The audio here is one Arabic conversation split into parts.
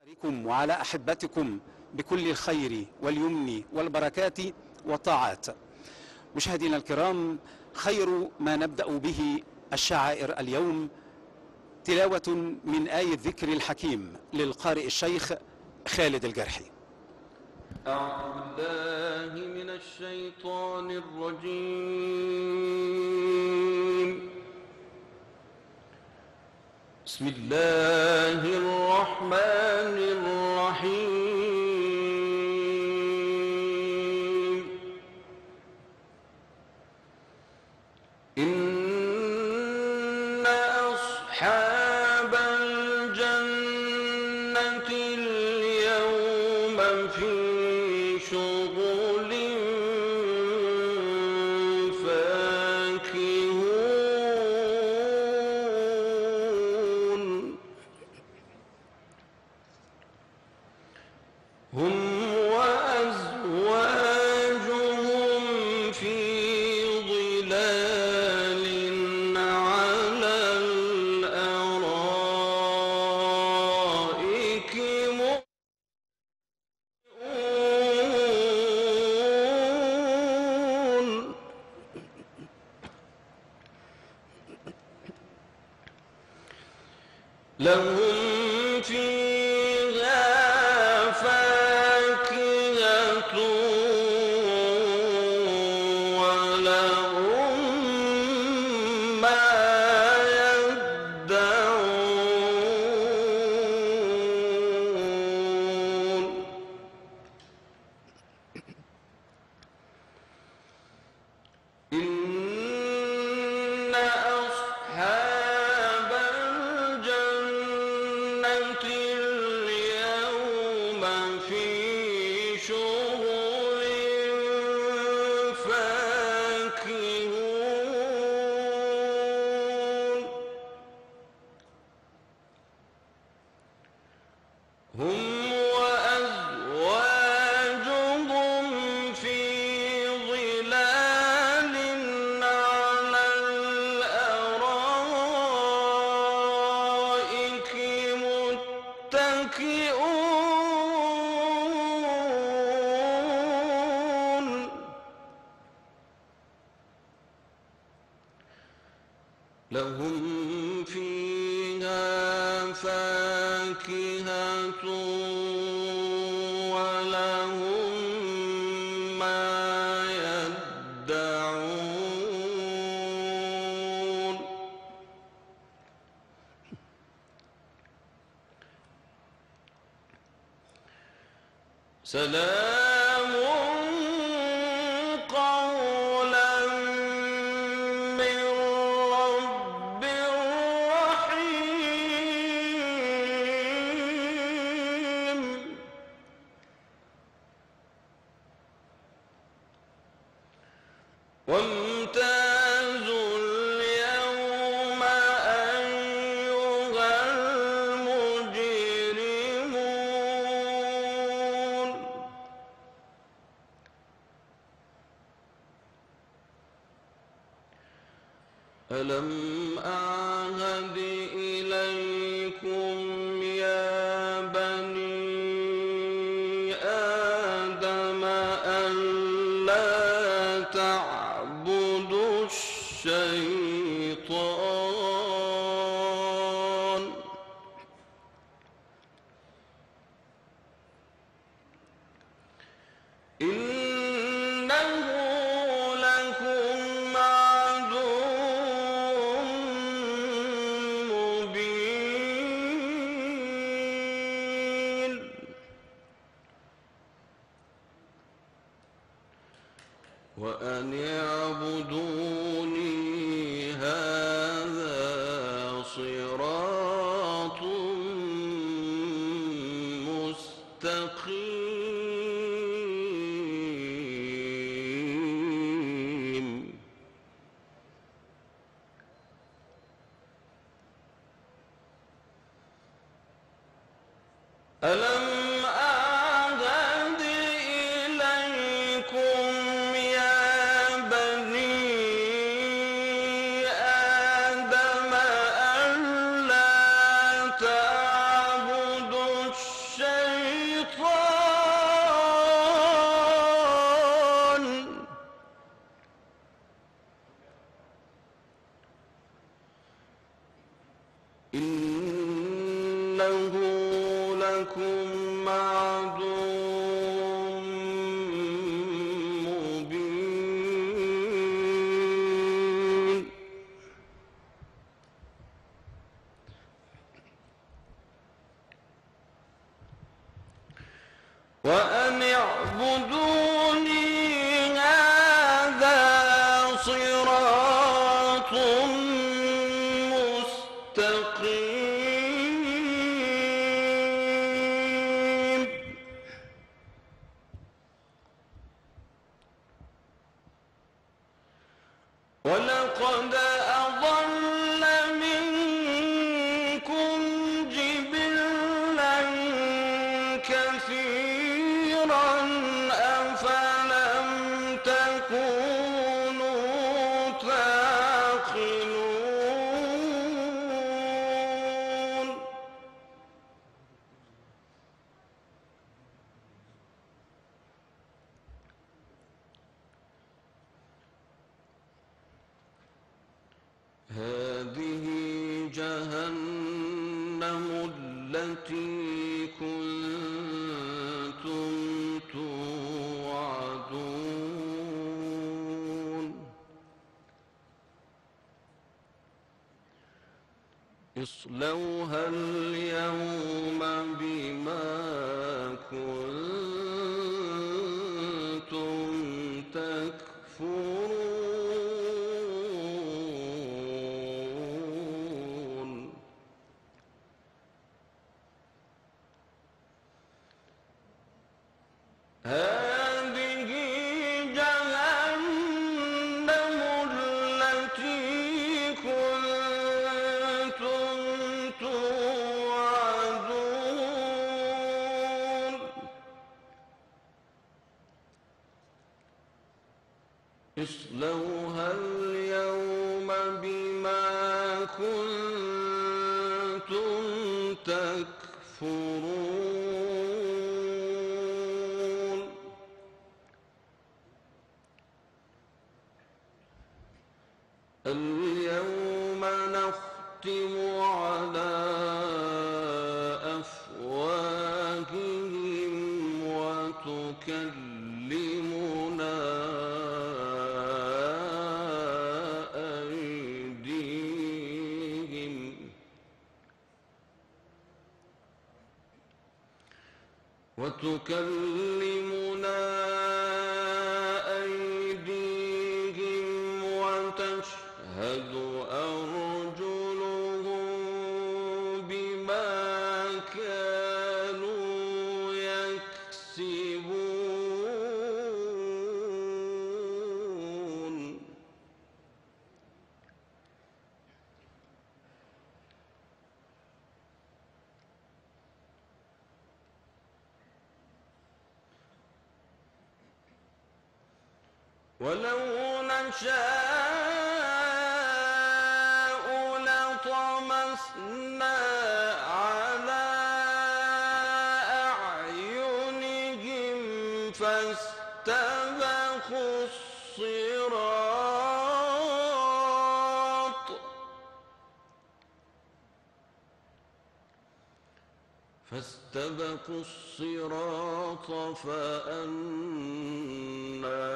عليكم وعلى أحبتكم بكل الخير واليمن والبركات والطاعات. مشاهدينا الكرام، خير ما نبدأ به الشعائر اليوم تلاوة من آية الذكر الحكيم للقارئ الشيخ خالد الجرحي. أعوذ بالله من الشيطان الرجيم. بسم الله الرحمن الرحيم. إن أصحاب الجنة اليوم في شغل فاكهون. هم وأزواجهم في ظلال على الأرائك متكئون. لهم فيها فاكهة ولهم ما يدعون. إن أصحاب الجنة اليوم في شغل فاكهون. هم وأزواجهم في ظلال على الأرائك متكئون. لهم فيها فاكهة ولهم ما يدعون. سلام قولا من رب رحيم. وامتازوا اليوم أيها المجرمون. ألم أعهد إليكم يا بني آدم ألا تعبدوا الشيطان إنه لكم عدو مبين. وأن اعبدوني هذا صراط مستقيم. ألم أعهد إليكم يا بني آدم ألا تعبدوا الشيطان إنه لكم عدو مبين وأن اعبدوني هذا صراط مستقيم ولقد أضل منكم جبلا كثيرا أفلم تكونوا تعقلون هذه جهنم التي كنتم توعدون اصلوها اليوم بما كنتم تكفرون هذه جهنم التي كنتم توعدون اصلوها اليوم بما كنتم تكفرون اليوم نختم على أفواههم وتكلمنا أيديهم وتشهد أرجلهم بما كانوا يكسبون ولو نشاء لطمسنا على أعينهم فاستبقوا الصراط فأنى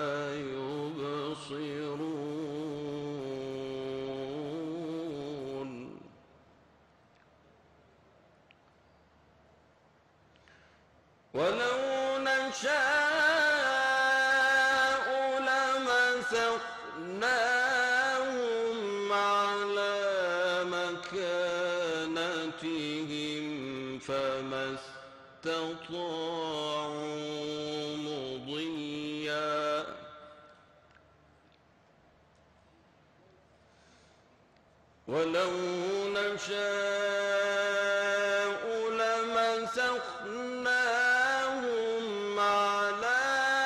يبصرون ولو نشاء لمسخناهم على مكانتهم فما استطاعوا مضيا ولو نشاء لمسخناهم على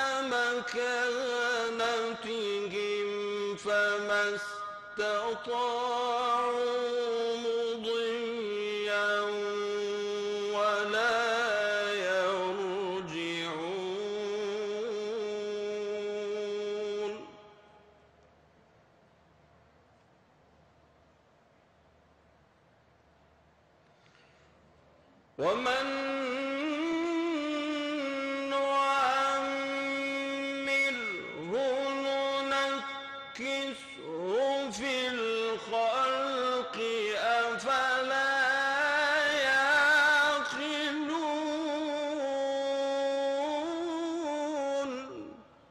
مكانتهم فما استطاعوا مضيا ولا يرجعون ومن نعمره ننكسه في الخلق أفلا يعقلون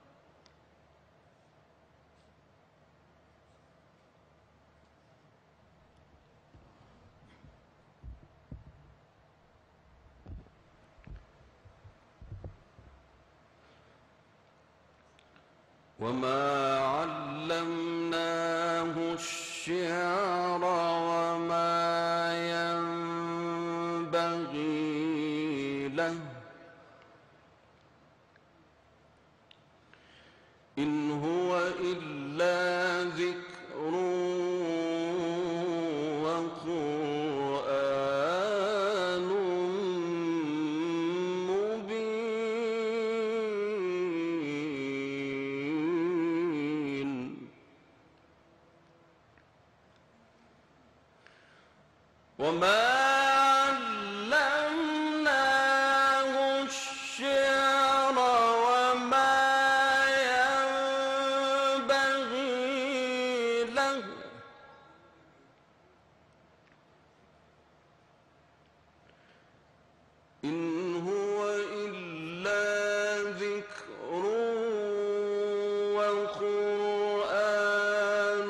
وما علمناه الشعر وما ينبغي له إن هو إلا ذكر وقرآن مبين وما علمناه الشعر وما ينبغي له إن هو إلا ذكر وقرآن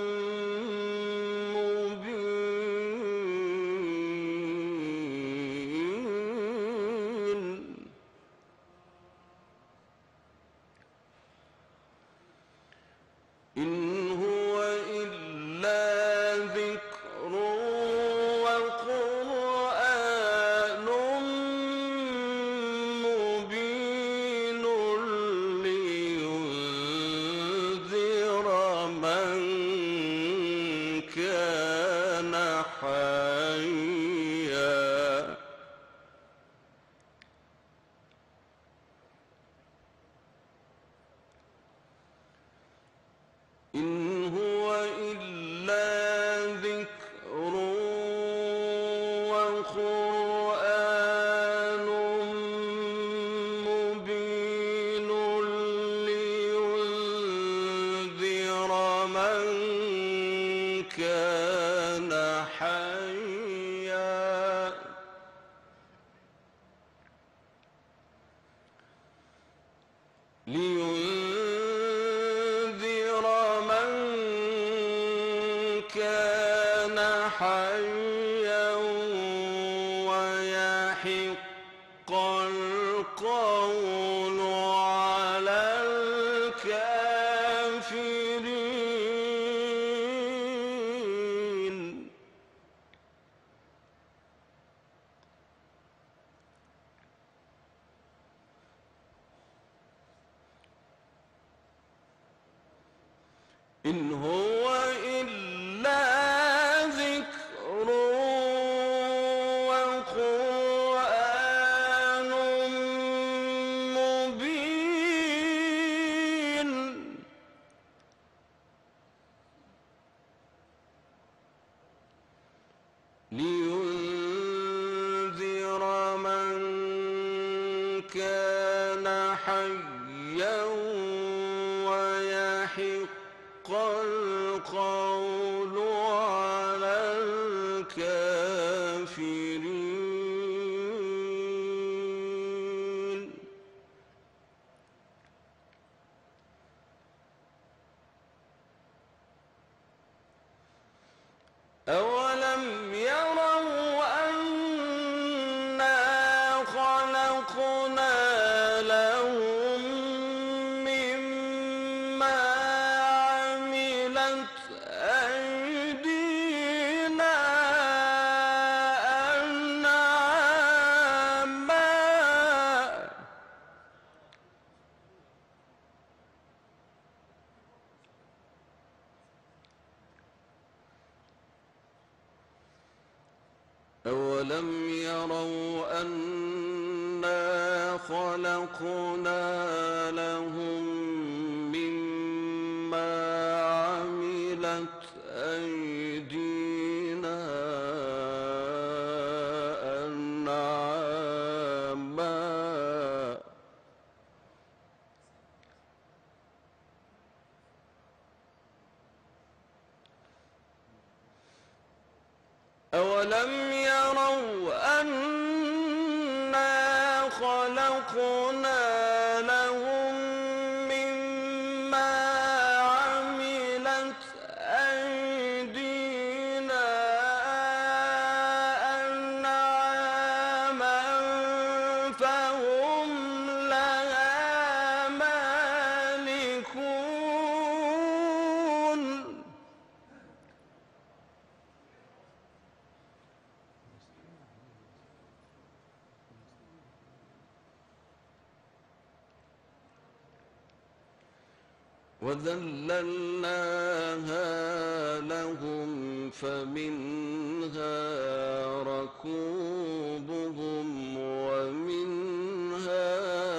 مبين إن هو إلا ذكر وقرآن مبين لينذر من كان حيا إن هو إلا ذكر وقرآن مبين لينذر من كان حيا لينذر من كان حيا ويحق القول على الكافرين إن هو إلا ذكر وقرآن مبين لينذر من كان حيا ويحق القول على الكافرين أولم يروا أنا خلقنا لهم مما عملت أيدينا أنعاما أولم يروا أنا خلقنا لهم مما عملت أيدينا أنعاما خلقنا لهم مما عملت أيدينا أنعاما فهم لها مالكون وذللناها لهم فمنها ركوبهم ومنها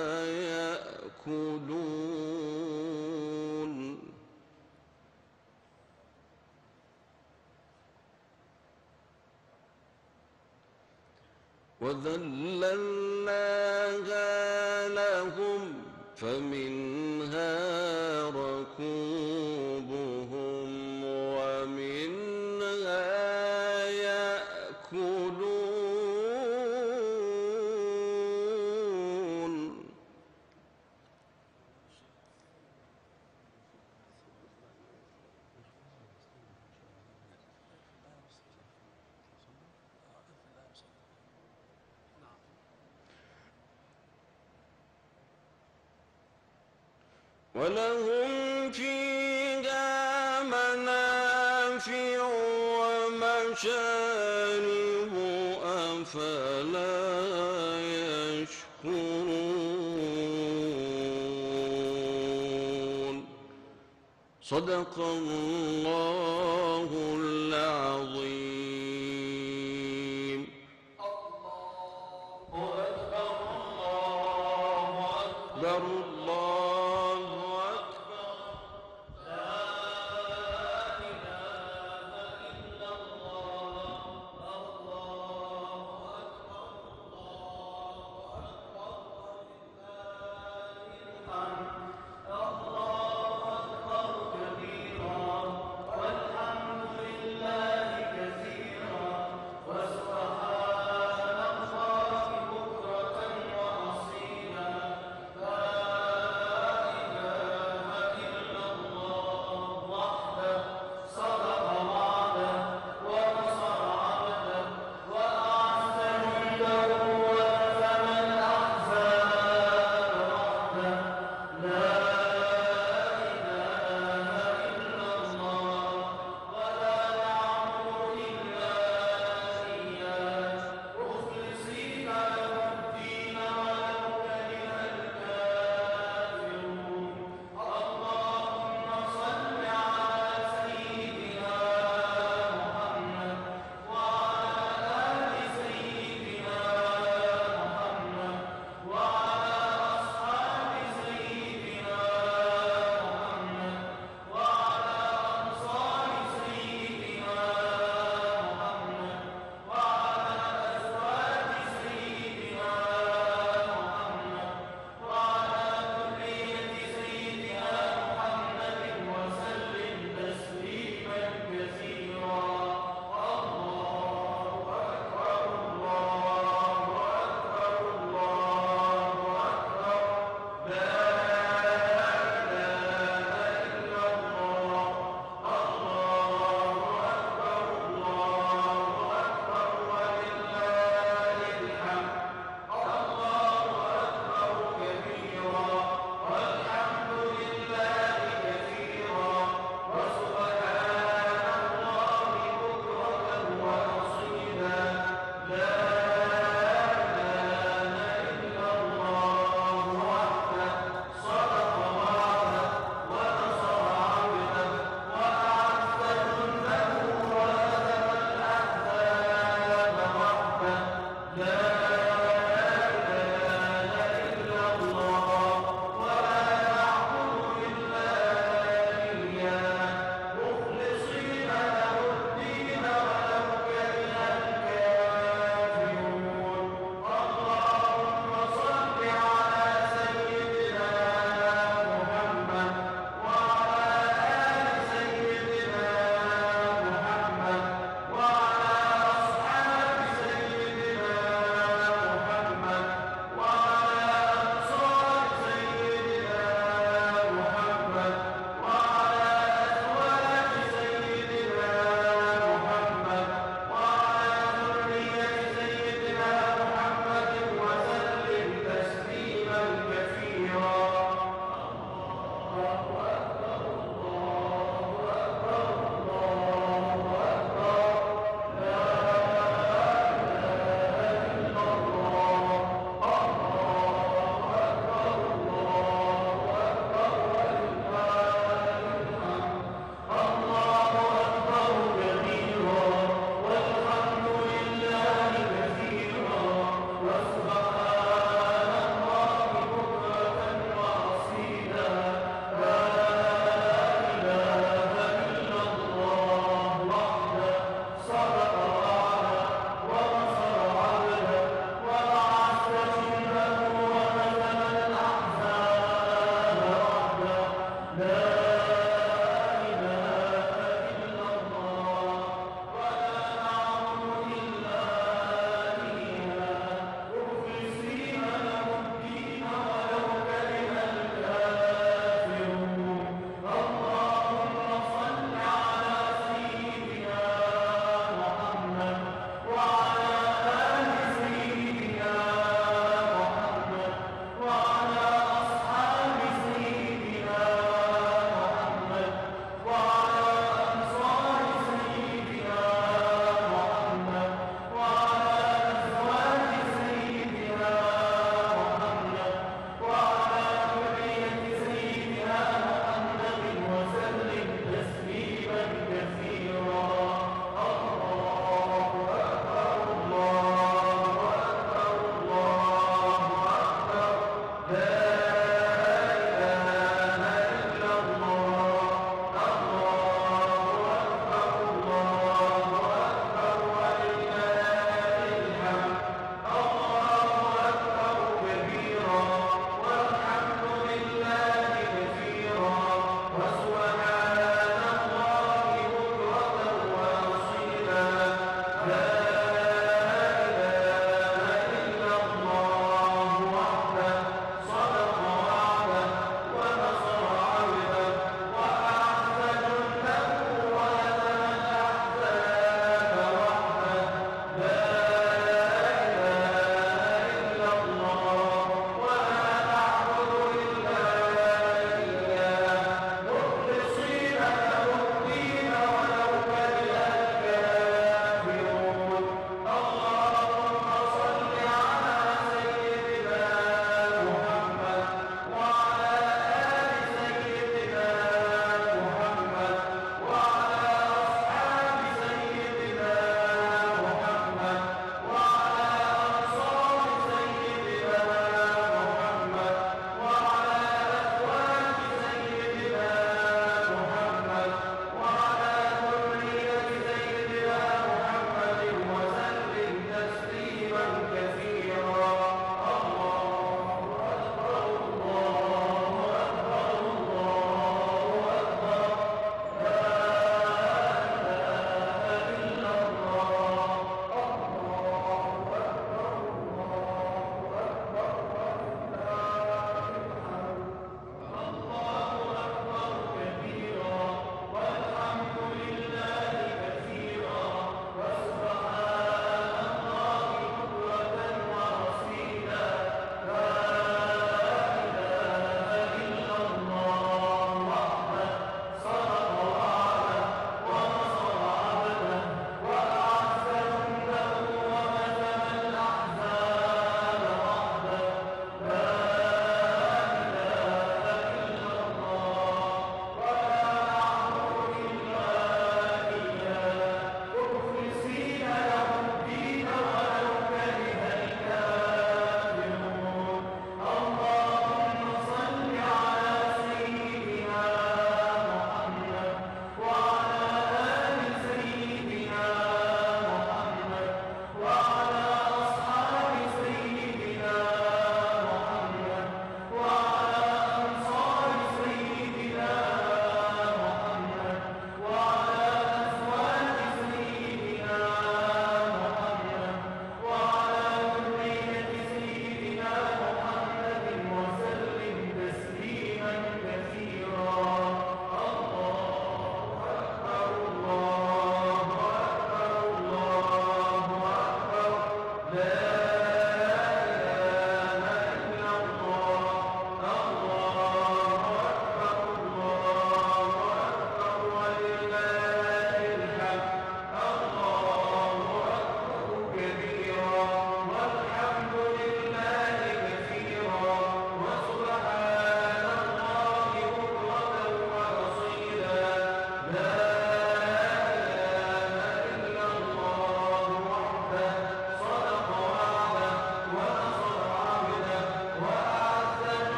يأكلون وذللناها لهم فمنها ركوبهم ومنها يأكلون ولهم فيها منافع ومشارب أفلا يشكرون صدق الله العظيم. الله أكبر الله أكبر لا إله إلا الله الله أكبر الله أكبر ولله الحمد الله أكبر كبيرا والحمد لله كثيرا وسبحان الله بكرة وأصيلا لا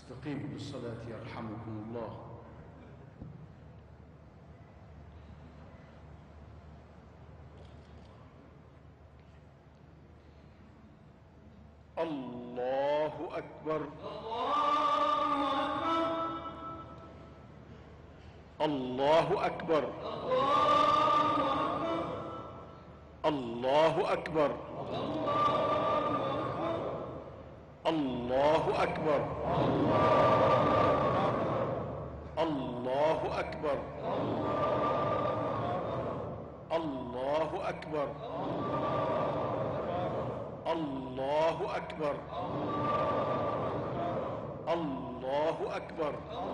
استقيموا بالصلاة يرحمكم الله. الله أكبر. الله أكبر. الله أكبر. الله أكبر. الله أكبر. الله أكبر. الله أكبر. الله أكبر.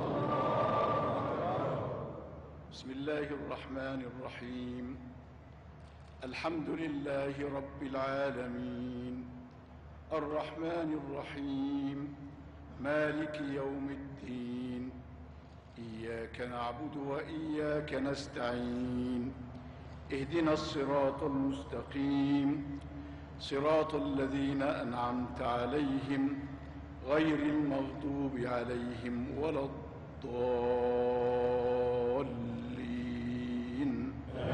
بسم الله الرحمن الرحيم. الحمد لله رب العالمين الرحمن الرحيم مالك يوم الدين إياك نعبد وإياك نستعين اهدنا الصراط المستقيم صراط الذين أنعمت عليهم غير المغضوب عليهم ولا الضالين.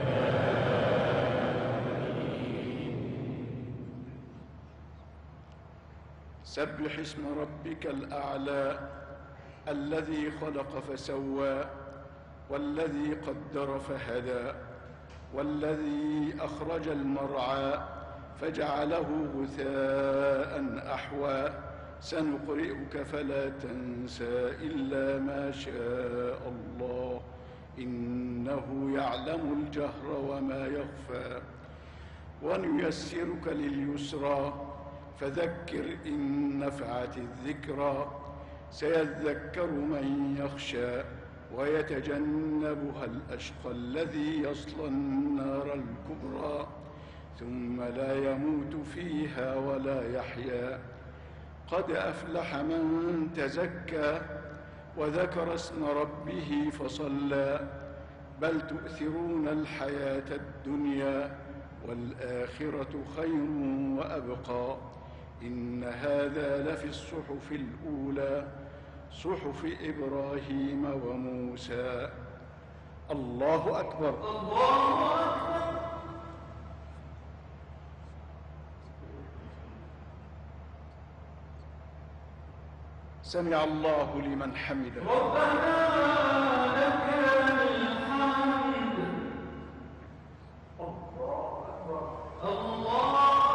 سبح اسم ربك الأعلى الذي خلق فسوى والذي قدر فهدى والذي أخرج المرعى فجعله غثاء أحوى سنقرئك فلا تنسى إلا ما شاء الله إنه يعلم الجهر وما يخفى ونيسرك لليسرى فذكر إن نفعت الذكرى سيذكر من يخشى ويتجنبها الأشقى الذي يصلى النار الكبرى ثم لا يموت فيها ولا يحيا قد أفلح من تزكى وذكر اسم ربه فصلى بل تؤثرون الحياة الدنيا والآخرة خير وأبقى إن هذا لفي الصحف الأولى صحف إبراهيم وموسى. الله أكبر. الله أكبر. سمع الله لمن حمده. ربنا لك الحمد. الله أكبر. الله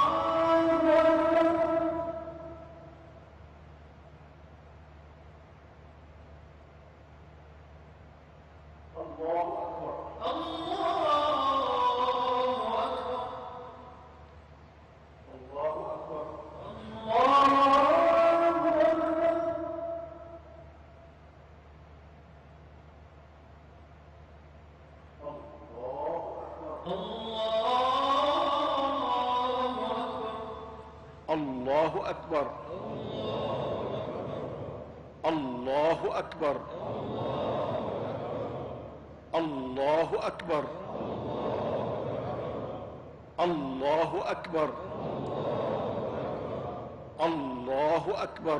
الله أكبر. الله أكبر. الله أكبر. الله أكبر. الله أكبر.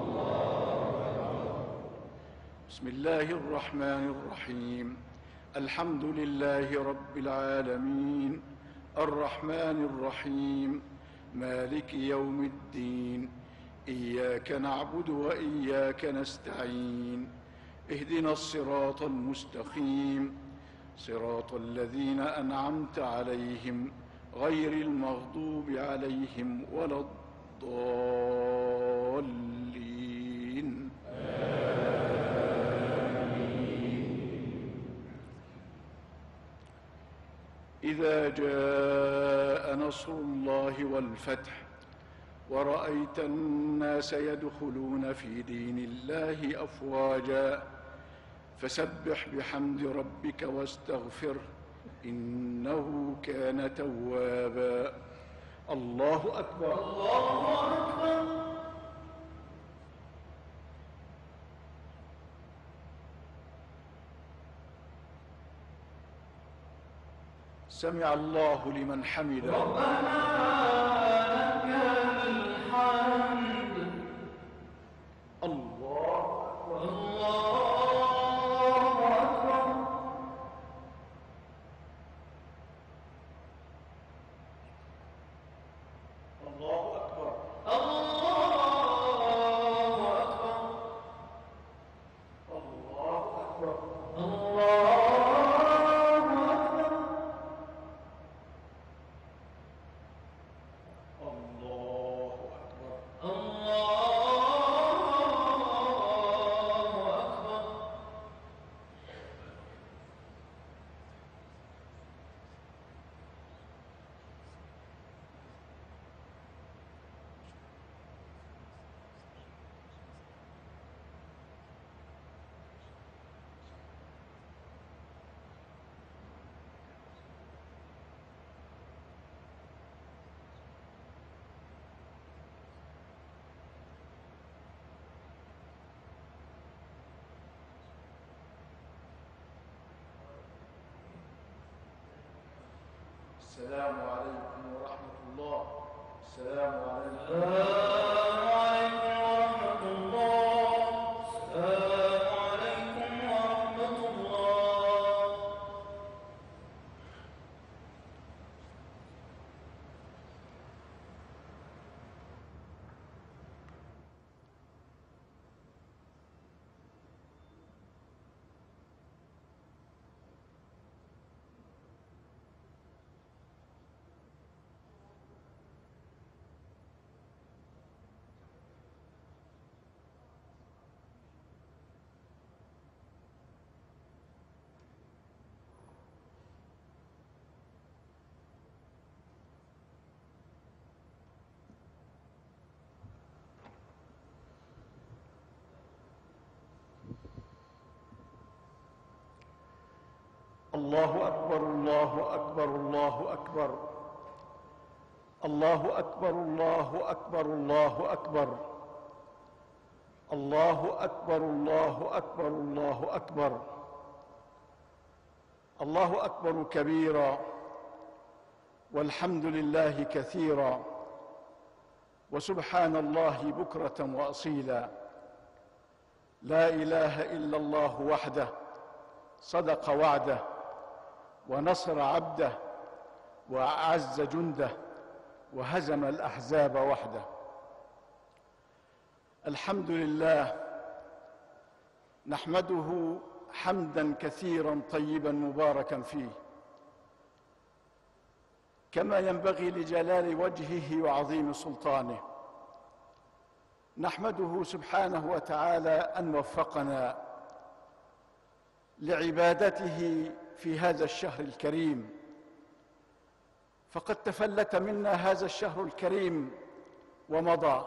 بسم الله الرحمن الرحيم. الحمد لله رب العالمين الرحمن الرحيم مالك يوم الدين إياك نعبد وإياك نستعين اهدنا الصراط المستقيم صراط الذين أنعمت عليهم غير المغضوب عليهم ولا الضالين. إذا جاء نصر الله والفتح ورأيت الناس يدخلون في دين الله أفواجا فسبح بحمد ربك واستغفره إنه كان توابا. الله أكبر. الله أكبر. سمع الله لمن حمده. ربنا لك الحمد. الله السلام عليكم ورحمة الله. السلام عليكم. السلام عليكم ورحمة الله. السلام عليكم ورحمة الله. الله أكبر الله أكبر الله أكبر. الله أكبر الله أكبر الله أكبر. الله أكبر الله أكبر الله أكبر. الله أكبر كبيرا، والحمد لله كثيرا، وسبحان الله بكرة وأصيلا. لا إله إلا الله وحده صدق وعده، ونصر عبده، وأعز جنده، وهزم الأحزاب وحده. الحمد لله نحمده حمدا كثيرا طيبا مباركا فيه، كما ينبغي لجلال وجهه وعظيم سلطانه. نحمده سبحانه وتعالى أن وفقنا لعبادته في هذا الشهر الكريم، فقد تفلت منا هذا الشهر الكريم ومضى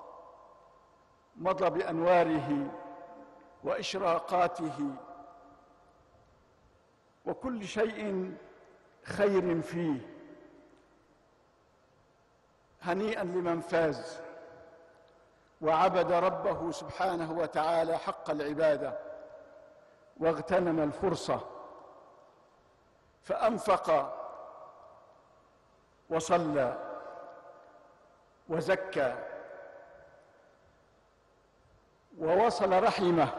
بأنواره وإشراقاته وكل شيء خير فيه. هنيئا لمن فاز وعبد ربه سبحانه وتعالى حق العبادة، واغتنم الفرصة فأنفق وصلى وزكى ووصل رحمه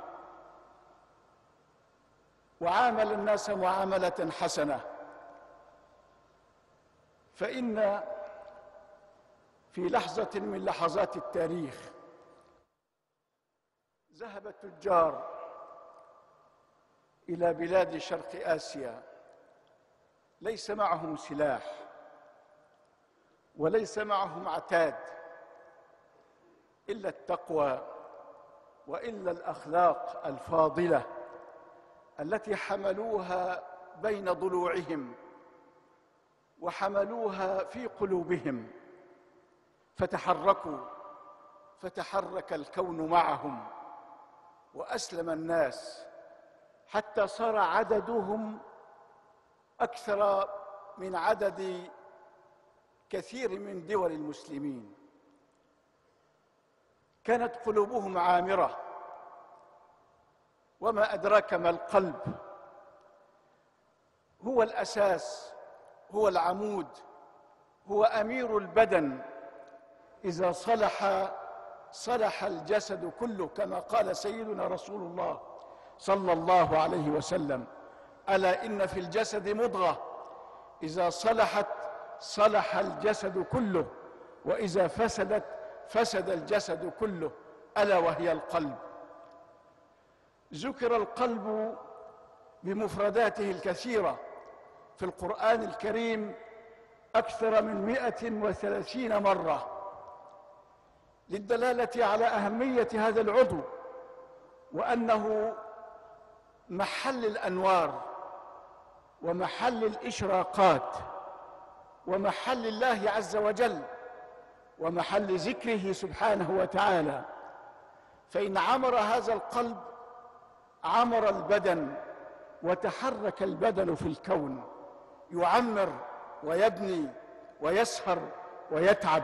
وعامل الناس معاملة حسنة. فإن في لحظة من لحظات التاريخ ذهب التجار إلى بلاد شرق آسيا، ليس معهم سلاح وليس معهم عتاد إلا التقوى وإلا الأخلاق الفاضلة التي حملوها بين ضلوعهم وحملوها في قلوبهم، فتحرك الكون معهم وأسلم الناس، حتى صار عددهم أكثر من عدد كثير من دول المسلمين. كانت قلوبهم عامرة، وما أدراك ما القلب؟ هو الأساس، هو العمود، هو أمير البدن. إذا صلح الجسد كله، كما قال سيدنا رسول الله صلى الله عليه وسلم: ألا إن في الجسد مضغة إذا صلحت صلح الجسد كله، وإذا فسدت فسد الجسد كله، ألا وهي القلب. ذكر القلب بمفرداته الكثيرة في القرآن الكريم أكثر من 130 مرة، للدلالة على أهمية هذا العضو، وأنه محل الأنوار ومحل الإشراقات ومحل الله عز وجل ومحل ذكره سبحانه وتعالى. فإن عمر هذا القلب عمر البدن، وتحرك البدن في الكون، يعمر ويبني ويسهر ويتعب.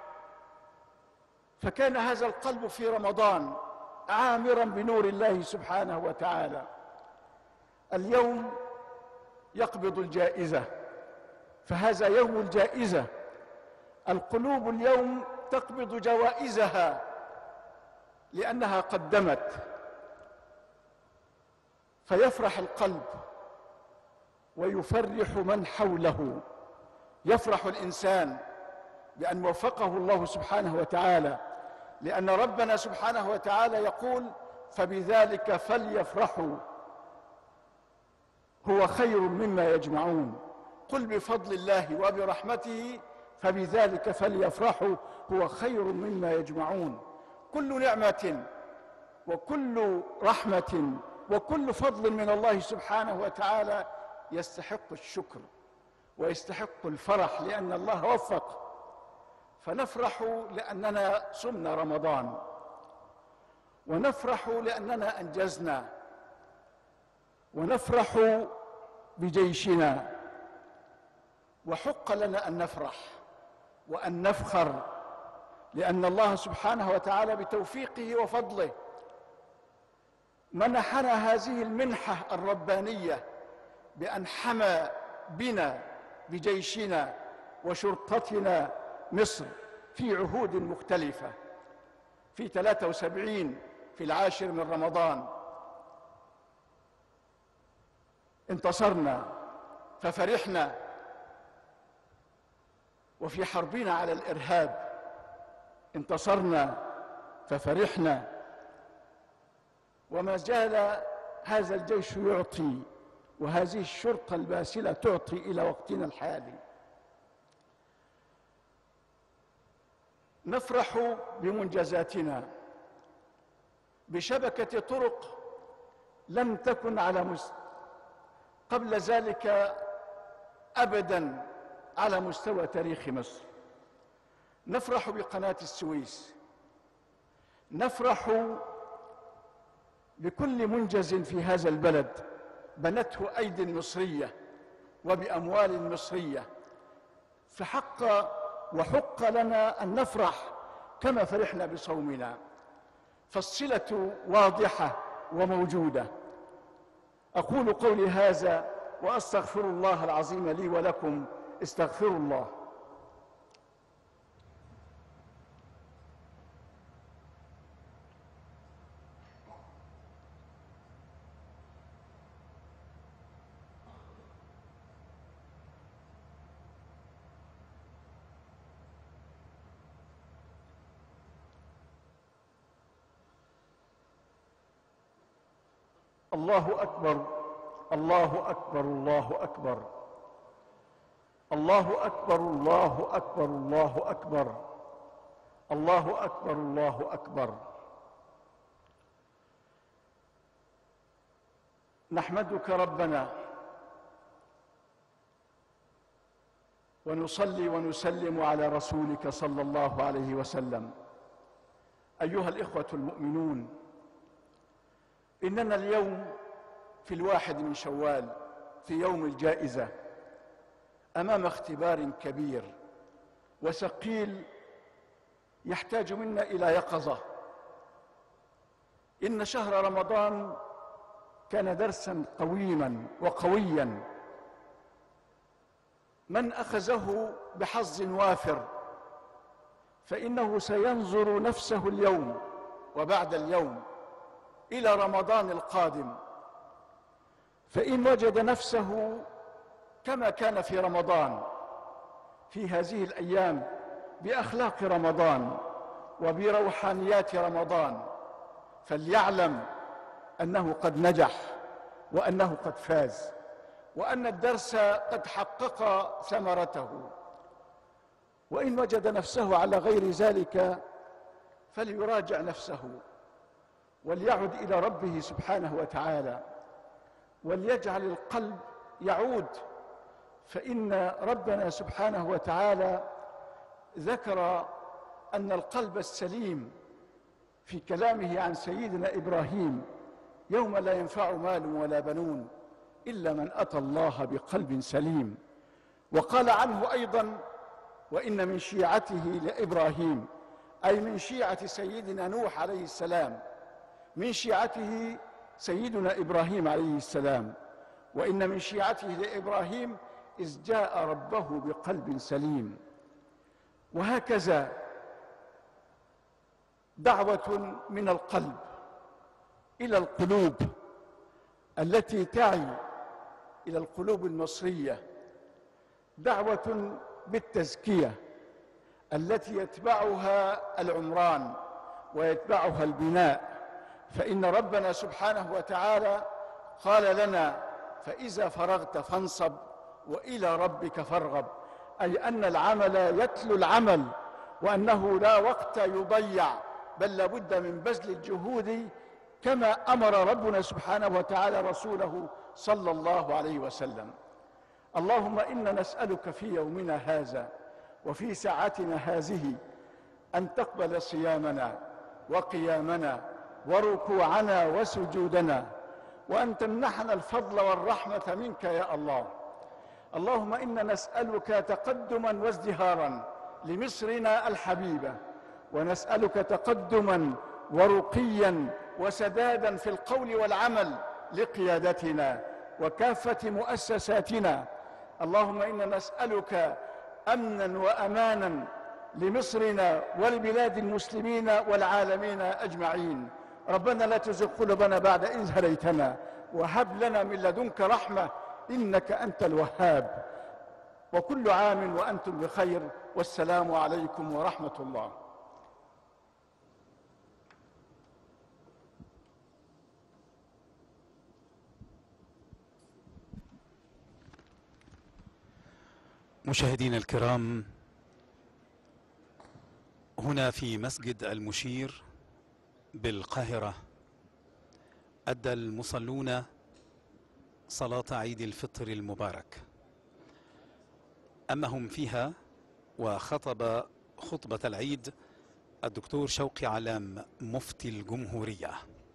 فكان هذا القلب في رمضان عامرا بنور الله سبحانه وتعالى. اليوم يقبض الجائزة فهذا يوم الجائزة. القلوب اليوم تقبض جوائزها لأنها قدمت، فيفرح القلب ويفرح من حوله. يفرح الإنسان بأن وفقه الله سبحانه وتعالى، لأن ربنا سبحانه وتعالى يقول: فبذلك فليفرحوا هو خير مما يجمعون. قل بفضل الله وبرحمته فبذلك فليفرحوا هو خير مما يجمعون. كل نعمة وكل رحمة وكل فضل من الله سبحانه وتعالى يستحق الشكر ويستحق الفرح، لأن الله وفق. فنفرح لأننا صمنا رمضان، ونفرح لأننا أنجزنا، ونفرح بجيشنا. وحق لنا أن نفرح وأن نفخر، لأن الله سبحانه وتعالى بتوفيقه وفضله منحنا هذه المنحة الربانية بأن حمى بنا بجيشنا وشرطتنا مصر في عهود مختلفة. في 73 في 10 من رمضان انتصرنا ففرحنا، وفي حربنا على الإرهاب انتصرنا ففرحنا. وما زال هذا الجيش يعطي، وهذه الشرطة الباسلة تعطي إلى وقتنا الحالي. نفرح بمنجزاتنا، بشبكة طرق لم تكن قبل ذلك أبداً على مستوى تاريخ مصر. نفرح بقناة السويس، نفرح بكل منجز في هذا البلد بنته أيدي مصرية وبأموال مصرية. وحق لنا أن نفرح كما فرحنا بصومنا، فالصلة واضحة وموجودة. أقول قولي هذا وأستغفر الله العظيم لي ولكم، استغفروا الله. الله أكبر، الله أكبر، الله أكبر، الله أكبر، الله أكبر، الله أكبر، الله أكبر، الله أكبر. نحمدك ربنا ونصلي ونسلم على رسولك صلى الله عليه وسلم. أيها الإخوة المؤمنون، إننا اليوم في 1 من شوال، في يوم الجائزة، أمام اختبار كبير وثقيل يحتاج منا إلى يقظة. إن شهر رمضان كان درساً قويماً وقوياً، من أخذه بحظ وافر فإنه سينظر نفسه اليوم وبعد اليوم إلى رمضان القادم، فإن وجد نفسه كما كان في رمضان في هذه الأيام بأخلاق رمضان وبروحانيات رمضان، فليعلم أنه قد نجح وأنه قد فاز، وأن الدرس قد حقق ثمرته. وإن وجد نفسه على غير ذلك فليراجع نفسه وليعد إلى ربه سبحانه وتعالى، وليجعل القلب يعود. فإن ربنا سبحانه وتعالى ذكر أن القلب السليم في كلامه عن سيدنا إبراهيم: يوم لا ينفع مال ولا بنون إلا من أتى الله بقلب سليم. وقال عنه أيضا: وإن من شيعته لإبراهيم، أي من شيعة سيدنا نوح عليه السلام، من شيعته سيدنا إبراهيم عليه السلام. وإن من شيعته لإبراهيم إذ جاء ربه بقلب سليم. وهكذا دعوة من القلب إلى القلوب التي تعي إلى القلوب المصرية، دعوة بالتزكية التي يتبعها العمران ويتبعها البناء، فإن ربنا سبحانه وتعالى قال لنا: فإذا فرغت فانصب وإلى ربك فارغب، أي أن العمل يتلو العمل، وأنه لا وقت يضيع، بل لابد من بذل الجهود كما أمر ربنا سبحانه وتعالى رسوله صلى الله عليه وسلم. اللهم إنا نسألك في يومنا هذا وفي ساعتنا هذه أن تقبل صيامنا وقيامنا وركوعنا وسجودنا، وأن تمنحنا الفضل والرحمة منك يا الله. اللهم إنا نسألك تقدما وازدهارا لمصرنا الحبيبة، ونسألك تقدما ورقيا وسدادا في القول والعمل لقيادتنا وكافة مؤسساتنا. اللهم إنا نسألك أمنا وأمانا لمصرنا ولبلاد المسلمين والعالمين أجمعين. ربنا لا تزغ قلوبنا بعد إذ هديتنا، وهب لنا من لدنك رحمة إنك أنت الوهاب. وكل عام وأنتم بخير، والسلام عليكم ورحمة الله. مشاهدينا الكرام، هنا في مسجد المشير بالقاهرة أدى المصلون صلاة عيد الفطر المبارك، أمهم فيها وخطب خطبة العيد الدكتور شوقي علام مفتي الجمهورية.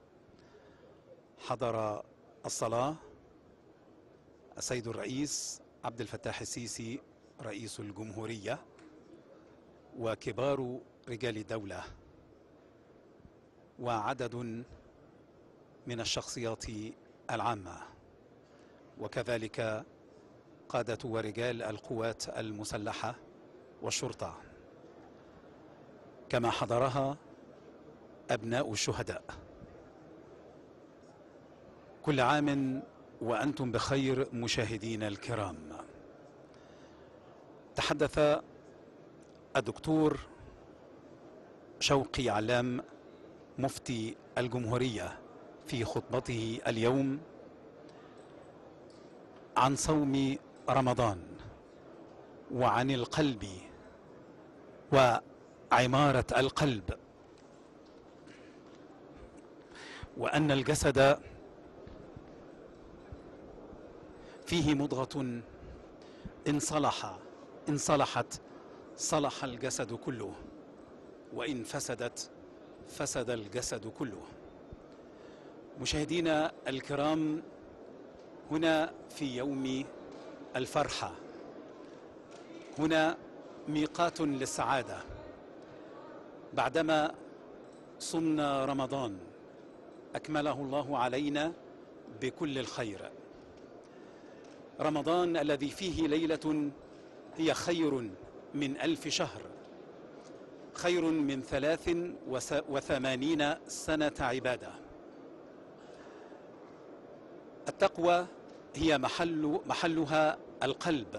حضر الصلاة السيد الرئيس عبد الفتاح السيسي رئيس الجمهورية وكبار رجال الدولة وعدد من الشخصيات العامة، وكذلك قادة ورجال القوات المسلحة والشرطة، كما حضرها أبناء الشهداء. كل عام وأنتم بخير مشاهدينا الكرام. تحدث الدكتور شوقي علام مفتي الجمهورية في خطبته اليوم عن صوم رمضان وعن القلب وعمارة القلب، وأن الجسد فيه مضغة إن صلحت صلح الجسد كله، وإن فسدت فسد الجسد كله. مشاهدينا الكرام، هنا في يوم الفرحة، هنا ميقات للسعادة بعدما صمنا رمضان أكمله الله علينا بكل الخير. رمضان الذي فيه ليلة هي خير من 1000 شهر، خير من 83 سنة عبادة. التقوى هي محلها القلب،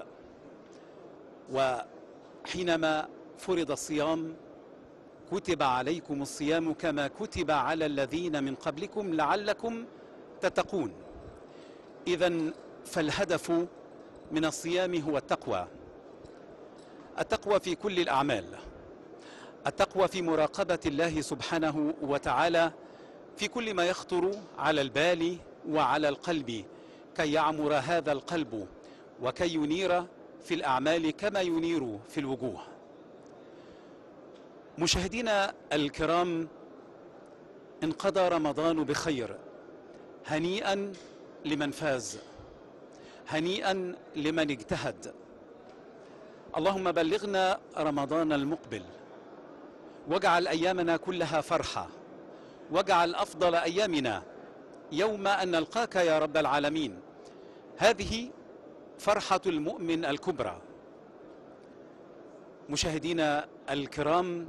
وحينما فرض الصيام كتب عليكم الصيام كما كتب على الذين من قبلكم لعلكم تتقون. إذن فالهدف من الصيام هو التقوى، التقوى في كل الأعمال، التقوى في مراقبة الله سبحانه وتعالى في كل ما يخطر على البال وعلى القلب، كي يعمر هذا القلب وكي ينير في الأعمال كما ينير في الوجوه. مشاهدينا الكرام، انقضى رمضان بخير، هنيئا لمن فاز، هنيئا لمن اجتهد. اللهم بلغنا رمضان المقبل، واجعل أيامنا كلها فرحة، واجعل أفضل أيامنا يوم أن نلقاك يا رب العالمين. هذه فرحة المؤمن الكبرى. مشاهدينا الكرام،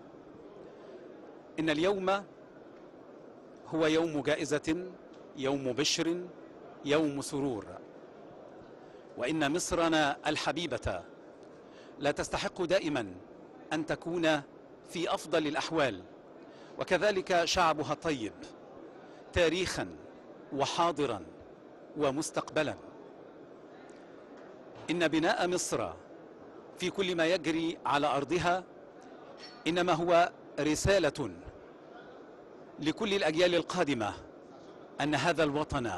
إن اليوم هو يوم جائزة، يوم بشر، يوم سرور، وإن مصرنا الحبيبة لا تستحق دائما أن تكون في أفضل الأحوال، وكذلك شعبها الطيب تاريخا وحاضرا ومستقبلا. إن بناء مصر في كل ما يجري على أرضها إنما هو رسالة لكل الأجيال القادمة أن هذا الوطن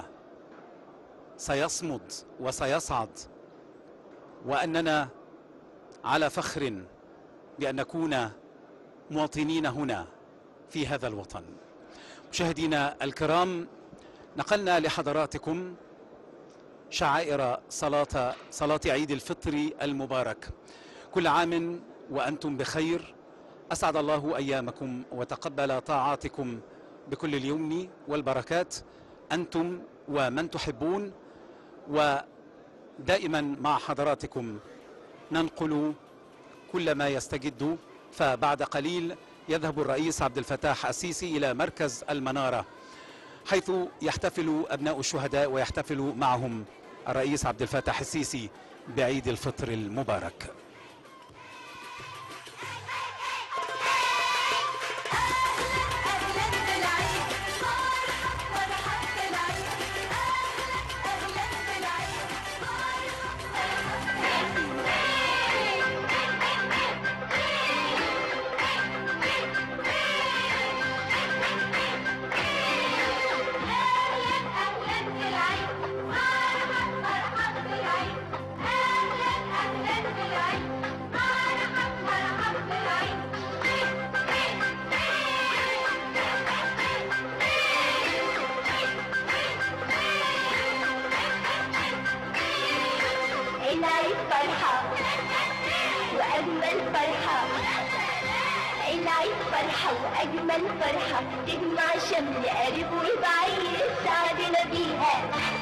سيصمد وسيصعد، وأننا على فخر بأن نكون مواطنين هنا في هذا الوطن. مشاهدينا الكرام، نقلنا لحضراتكم شعائر صلاة عيد الفطر المبارك. كل عام وأنتم بخير، أسعد الله أيامكم وتقبل طاعاتكم بكل اليمن والبركات، أنتم ومن تحبون. ودائما مع حضراتكم ننقل كل ما يستجد. فبعد قليل يذهب الرئيس عبد الفتاح السيسي إلى مركز المنارة، حيث يحتفل أبناء الشهداء ويحتفل معهم الرئيس عبد الفتاح السيسي بعيد الفطر المبارك. العيد فرحة وأجمل فرحة، العيد فرحة وأجمل فرحة، تجمع شمل قريب وبعيد، سعدنا بيها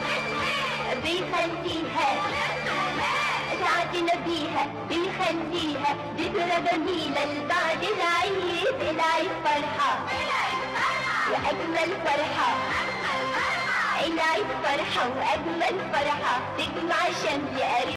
بيخليها، سعدنا بيها بيخليها ذكرى جميلة لبعد العيد. العيد فرحة وأجمل فرحة، العيد فرحة وأجمل فرحة، تجمع شمل قريب